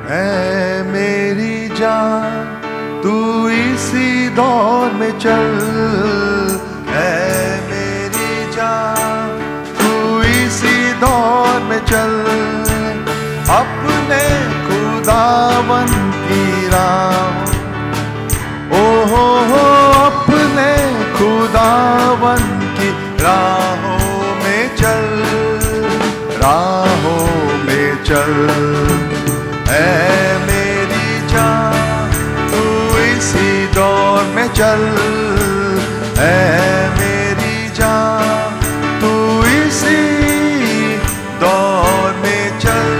ऐ मेरी जान तू इसी दौर में चल, ऐ मेरी जान तू इसी दौर में चल, अपने खुदावन की राह, ओ हो अपने खुदावन की राहों में चल, राहों में चल। ऐ मेरी जान तू इसी दौर में चल, ऐ मेरी जान तू इसी दौर में चल,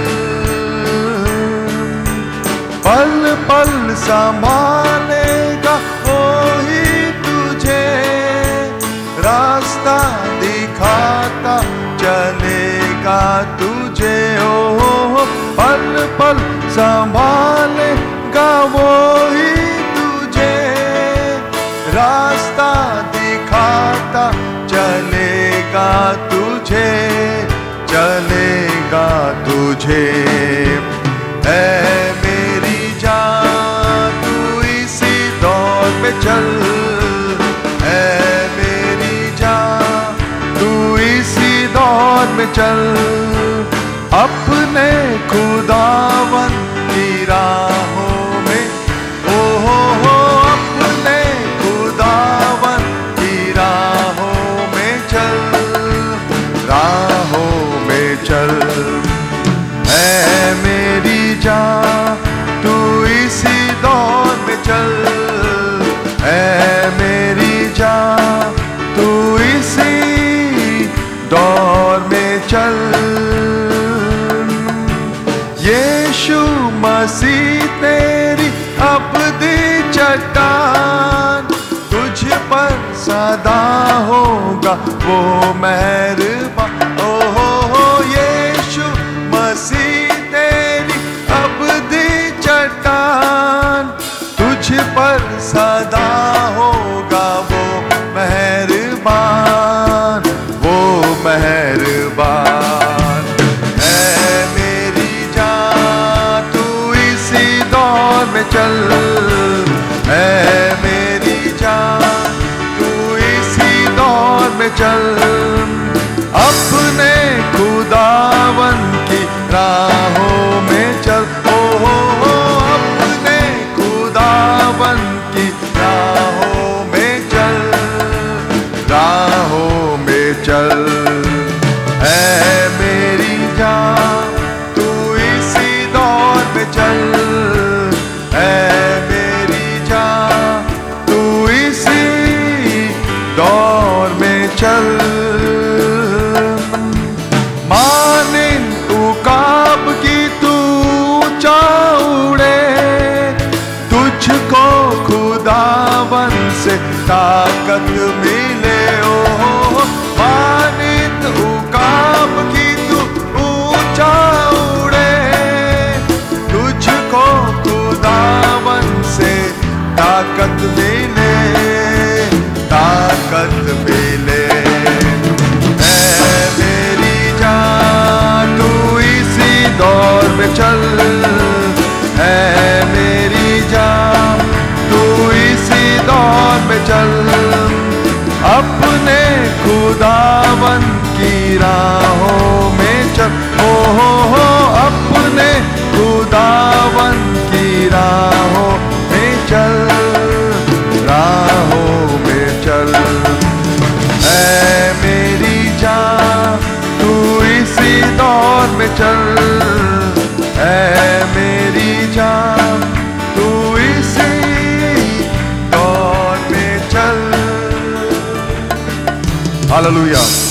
पल पल संभालेगा वो ही तुझे, रास्ता दिखाता चलेगा तुझे, ओ पल पल संभालेगा वो ही तुझे, रास्ता दिखाता चलेगा तुझे, चलेगा तुझे। ऐ मेरी जान तू इसी दौर में चल, ऐ मेरी जान तू इसी दौर में चल, अपने खुदावन की राहों में, ओ हो अपने खुदावन की राहों में चल, राहों में चल। ऐ मेरी जान तू इसी दौर में चल, ऐ मेरी जान तू इसी दौर में चल। यीशु मसीह तेरी अब्दी चट्टान, तुझ पर सदा होगा वो मेहरबान, ओ हो यीशु मसीह तेरी अब्दी चट्टान, तुझ पर सदा होगा वो मेहरबान, वो मेहरबान। ऐ मेरी जान तू इसी दौर में चल, ऐ मेरी जान तू इसी दौर में चल, अपने खुदावन की राहों में चल, ओ हो अपने खुदावन की राहों में चल, राहों में चल। ऐ मेरी जान तू इसी दौर में चल, ऐ मेरी जान तू इसी दौर में चल। मानिंद उकाब की तू ऊंचा उड़े, तुझको खुदावन से ताकत मिले, ओ मानिंद उकाब की तू ऊंचा उड़े, तुझको खुदावन से ताकत मिले, ताकत मिले। ऐ मेरी जान तू इसी दौर में चल, ऐ मेरी जान तू इसी दौर में चल, अपने खुदावन की राहों में चल, ओ हो अपने खुदावन की राहों में चल, राहों में चल। ऐ मेरी जान तू इसी दौर में चल, ऐ मेरी जान तू इसी दौर में चल। हालेलुया।